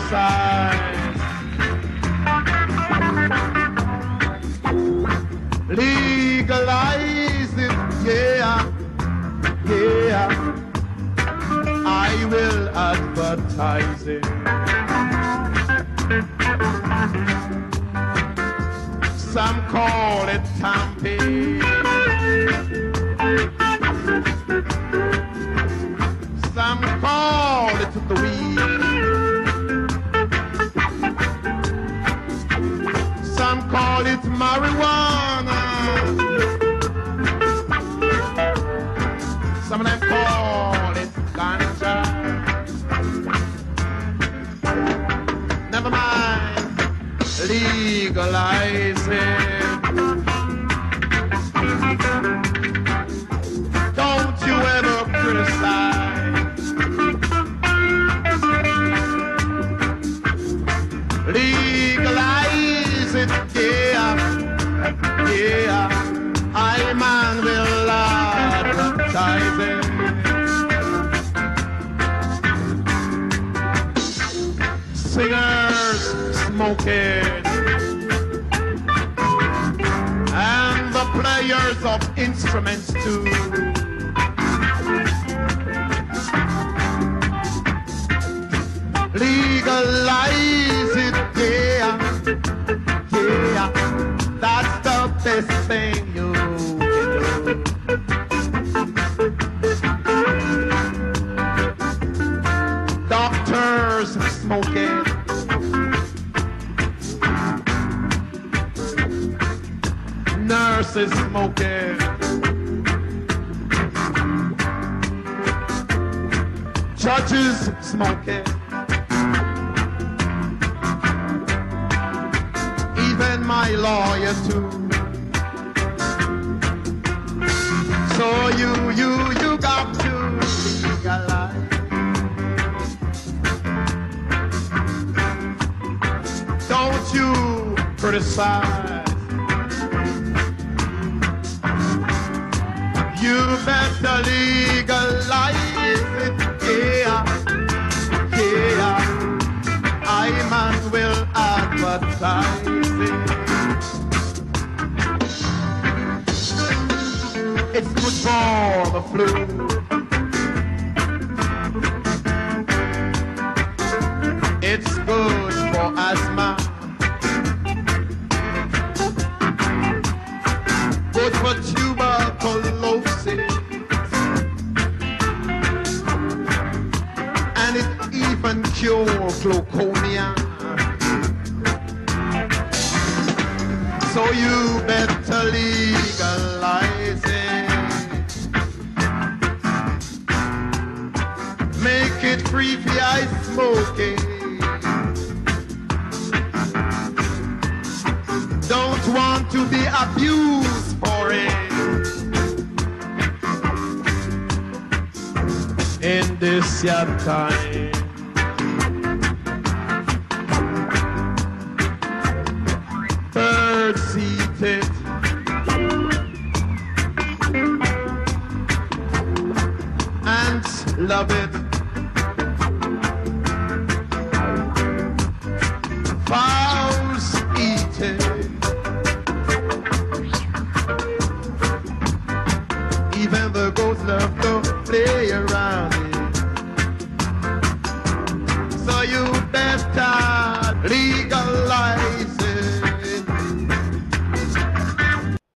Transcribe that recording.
criticize. Legalize it, yeah, yeah. I will advertise it. Some call it tamping. Some call it the weed. Some call it marijuana. Some of them call it ganja. Never mind, legalize it. Don't you ever criticize. Legalize it, yeah, yeah. I man will advertise it. Singers smoke it, and the players of instruments too. Legalize it, yeah, yeah. That's the best thing you can do. Doctors smoke it, nurses smoke it, judges smoke it, even my lawyer too. So you got to legalize. Don't you criticize. You better legalize it, yeah, yeah. I man will advertise it. It's good for the flu. It's good for asthma. Good for tuberculosis. And it even cures glaucoma. So you better legalize it. Make it free for I smoking. Don't want to be abused for it. In this your time. Bird seated. Ants love it. Fowls eat it. Even the ghosts love to play around it.